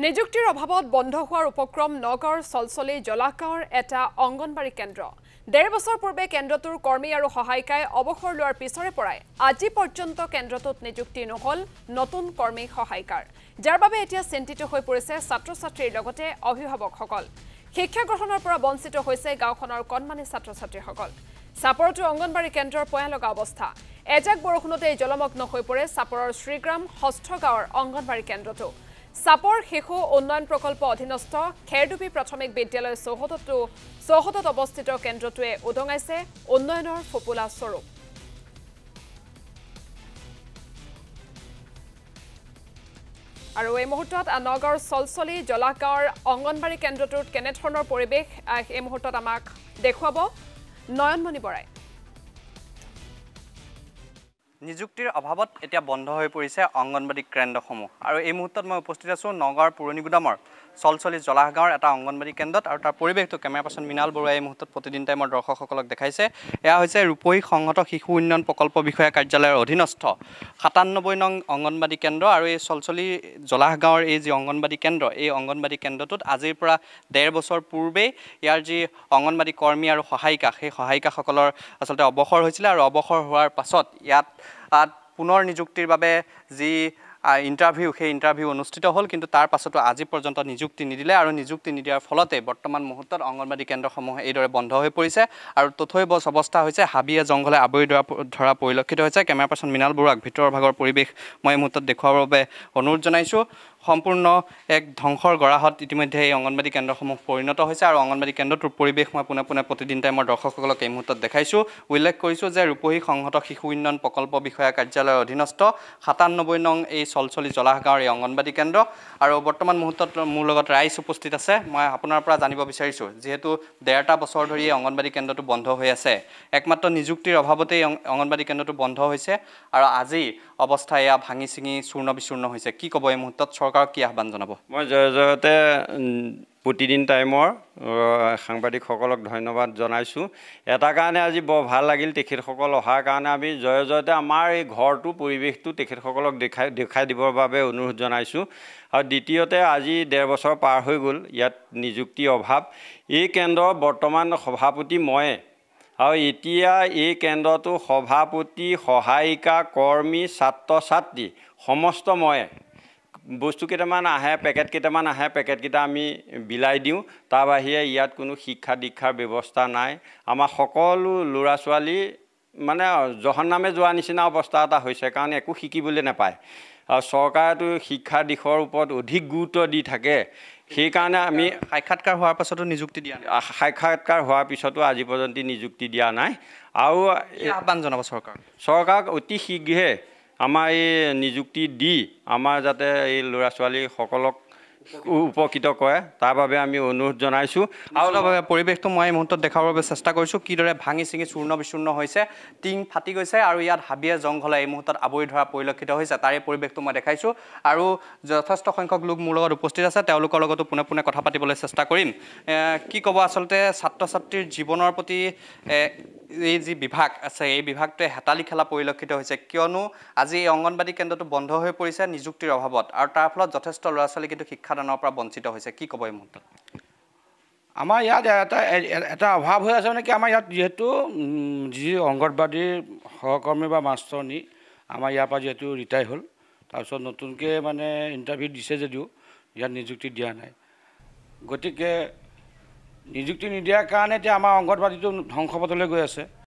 নিযুক্তিৰ অভাৱত বন্ধ হোৱাৰ উপক্ৰম নগাঁৱৰ চলচলি জলাহগাঁৱৰ এটা অংগনবাড়ী কেন্দ্ৰ। ১.৫ বছৰ পূৰ্বে কেন্দ্ৰটোৰ কৰ্মী আৰু সহায়িকাই অৱসৰ লোৱাৰ পিছৰে পৰাই আজি পৰ্যন্ত কেন্দ্ৰটোত নিযুক্তি নহল নতুন কৰ্মী সহায়িকাৰ, যাৰ বাবে এতিয়া চিন্তিত হৈ পৰিছে ছাত্ৰ-ছাত্ৰীৰ লগতে অভিভাৱকসকল। শিক্ষা গ্ৰহণৰ পৰা বঞ্চিত হৈছে গাঁওখনৰ কণমানি ছাত্ৰ-ছাত্ৰীসকল। চাপৰতো অংগনবাড়ী কেন্দ্ৰৰ পয়া লগা অৱস্থা। এজাক বৰষুণতে জলমগ্ন হৈ পৰে চাপৰৰ শ্ৰীগ্ৰাম ষষ্ঠ গাঁৱৰ অংগনবাড়ী কেন্দ্ৰটো। চাপৰ শিশু উন্নয়ন প্ৰকল্প অধীনস্থ খেৰডুবি প্ৰাথমিক বিদ্যালয় চৌহদত অৱস্থিত কেন্দ্ৰটোৱে উদঙাইছে উন্নয়নৰ ফোপোলা স্বৰূপ। আৰু এই মুহূৰ্তত নগাঁৱৰ চলচলি জলাহগাঁৱৰ অংগনবাড়ী কেন্দ্ৰটোত কেনেধৰণৰ পৰিৱেশ এই মুহূৰ্তত আমাক দেখুৱাব নয়নমণি বৰাই। নিযুক্তিৰ অভাৱত এতিয়া বন্ধ হৈ পৰিছে অংগনবাড়ী কেন্দ্ৰসমূহ। আৰু এই মুহূৰ্তত মই উপস্থিত আছোঁ নগাঁৱৰ পুৰণি গুদামৰ চলচলি জলাহগাঁৱৰ এটা অংগনবাড়ী কেন্দ্ৰত। আৰু তাৰ পৰিৱেশটো কেমেৰা পাৰ্চন মৃণাল বৰুৱাই এই মুহূৰ্তত প্ৰতিদিন টাইমৰ দৰ্শকসকলক দেখাইছে। এয়া হৈছে ৰূপহী সংহত শিশু উন্নয়ন প্ৰকল্প বিষয়া কাৰ্যালয়ৰ অধীনস্থ ৯৭ নং অংগনবাড়ী কেন্দ্ৰ। আৰু এই চলচলি জলাহগাঁৱৰ এই যি অংগনবাড়ী কেন্দ্ৰ, এই অংগনবাড়ী কেন্দ্ৰটোত আজিৰ পৰা ১.৫ বছৰ পূৰ্বেই ইয়াৰ যি অংগনবাড়ী কৰ্মী আৰু সহায়িকা, সেই সহায়িকাসকলৰ আচলতে অৱসৰ হৈছিলে। আৰু অৱসৰ হোৱাৰ পাছত ইয়াত পুনৰ নিযুক্তিৰ বাবে যি ইণ্টাৰভিউ, সেই ইণ্টাৰভিউ অনুষ্ঠিত হ'ল, কিন্তু তাৰ পাছতো আজি পৰ্যন্ত নিযুক্তি নিদিলে। আৰু নিযুক্তি নিদিয়াৰ ফলতে বৰ্তমান মুহূৰ্তত অংগনবাড়ী কেন্দ্ৰসমূহ এইদৰে বন্ধ হৈ পৰিছে আৰু তথৈবচ অৱস্থা হৈছে। হাবিয়ে জংঘলে আৱৰি ধৰা পৰিলক্ষিত হৈছে। কেমেৰা পাৰ্চন মৃণাল বৰুৱাক ভিতৰৰ ভাগৰ পৰিৱেশ মই এই মুহূৰ্তত দেখুৱাবৰ বাবে অনুৰোধ জনাইছোঁ। সম্পূৰ্ণ এক ধ্বংসৰ গৰাহত ইতিমধ্যে এই অংগনবাড়ী কেন্দ্ৰসমূহ পৰিণত হৈছে। আৰু অংগনবাড়ী কেন্দ্ৰটোৰ পৰিৱেশ মই পোনে পোনে প্ৰতিদিন টাইমৰ দৰ্শকসকলক এই মুহূৰ্তত দেখাইছোঁ। উল্লেখ কৰিছোঁ যে ৰূপহী সংহত শিশু উন্নয়ন প্ৰকল্প বিষয়া কাৰ্যালয়ৰ অধীনস্থ ৯৭ নং এই চলচলি জলাহগাঁৱৰ এই অংগনবাড়ী কেন্দ্ৰ। আৰু বৰ্তমান মুহূৰ্তত মোৰ লগত ৰাইজ উপস্থিত আছে। মই আপোনাৰ পৰা জানিব বিচাৰিছোঁ, যিহেতু ১.৫ বছৰ ধৰি এই অংগনবাড়ী কেন্দ্ৰটো বন্ধ হৈ আছে, একমাত্ৰ নিযুক্তিৰ অভাৱতেই অংগনবাড়ী কেন্দ্ৰটো বন্ধ হৈছে আৰু আজি অৱস্থা এয়া ভাঙি চিঙি চূৰ্ণ বিচূৰ্ণ হৈছে। কি ক'ব এই মুহূৰ্তত, চৰকাৰক কি আহ্বান জনাব? মই জয়তে প্ৰতিদিন টাইমৰ সাংবাদিকসকলক ধন্যবাদ জনাইছোঁ। এটা কাৰণে আজি বৰ ভাল লাগিল, তেখেতসকল অহাৰ কাৰণে আমি জয়তে আমাৰ এই ঘৰটো পৰিৱেশটো তেখেতসকলক দেখাই দিবৰ বাবে অনুৰোধ জনাইছোঁ। আৰু দ্বিতীয়তে আজি ১.৫ বছৰ পাৰ হৈ গ'ল, ইয়াত নিযুক্তি অভাৱ। এই কেন্দ্ৰৰ বৰ্তমান সভাপতি ময়ে, আৰু এতিয়া এই কেন্দ্ৰটো সভাপতি, সহায়িকা, কৰ্মী, ছাত্ৰ ছাত্ৰী সমস্ত ময়ে। বস্তু কেইটামান আহে, পেকেট কেইটামান আহে, পেকেটকেইটা আমি বিলাই দিওঁ। তাৰ বাহিৰে ইয়াত কোনো শিক্ষা দীক্ষাৰ ব্যৱস্থা নাই। আমাৰ সকলো ল'ৰা ছোৱালী মানে জহন্নামে যোৱা নিচিনা অৱস্থা এটা হৈছে, কাৰণ একো শিকিবলৈ নাপায়। আৰু চৰকাৰেতো শিক্ষাৰ দিশৰ ওপৰত অধিক গুৰুত্ব দি থাকে। সেইকাৰণে আমি সাক্ষাৎকাৰ হোৱাৰ পাছতো নিযুক্তি দিয়া নাই। সাক্ষাৎকাৰ হোৱাৰ পিছতো আজি পৰ্যন্ত নিযুক্তি দিয়া নাই। আৰু আহ্বান জনাব চৰকাৰক অতি শীঘ্ৰে আমাৰ এই নিযুক্তি দি আমাৰ যাতে এই ল'ৰা ছোৱালীসকলক উপকৃত কৰে, তাৰ বাবে আমি অনুৰোধ জনাইছোঁ। আৰু পৰিৱেশটো মই এই মুহূৰ্তত দেখাবৰ বাবে চেষ্টা কৰিছোঁ, কিদৰে ভাঙি চিঙি চূৰ্ণ বিচূৰ্ণ হৈছে, টিং ফাটি গৈছে আৰু ইয়াত হাবিয়ে জংঘলে এই মুহূৰ্তত আৱৰি ধৰা পৰিলক্ষিত হৈছে। তাৰে পৰিৱেশটো মই দেখাইছোঁ। আৰু যথেষ্ট সংখ্যক লোক মোৰ লগত উপস্থিত আছে, তেওঁলোকৰ লগতো পোনে পোনে কথা পাতিবলৈ চেষ্টা কৰিম। কি ক'ব, আচলতে ছাত্ৰ ছাত্ৰীৰ জীৱনৰ প্ৰতি এই যি বিভাগ আছে, এই বিভাগটোৱে হেতালি খেলা পৰিলক্ষিত হৈছে, কিয়নো আজি এই অংগনবাড়ী কেন্দ্ৰটো বন্ধ হৈ পৰিছে নিযুক্তিৰ অভাৱত, আৰু তাৰ ফলত যথেষ্ট ল'ৰা ছোৱালী কিন্তু শিক্ষাদানৰ পৰা বঞ্চিত হৈছে। কি ক'ব এই মুহূৰ্তত? আমাৰ ইয়াত এটা অভাৱ হৈ আছে, মানে কি, আমাৰ ইয়াত যিহেতু যি অংগনবাড়ীৰ সহকৰ্মী বা মাষ্টৰণী আমাৰ ইয়াৰ পৰা যিহেতু ৰিটায়াৰ হ'ল, তাৰপিছত নতুনকৈ মানে ইণ্টাৰভিউ দিছে যদিও ইয়াত নিযুক্তি দিয়া নাই। গতিকে নিযুক্তি নিদিয়াৰ কাৰণে এতিয়া আমাৰ অংগনবাড়ীটো ধ্বংস পথলৈ গৈ আছে।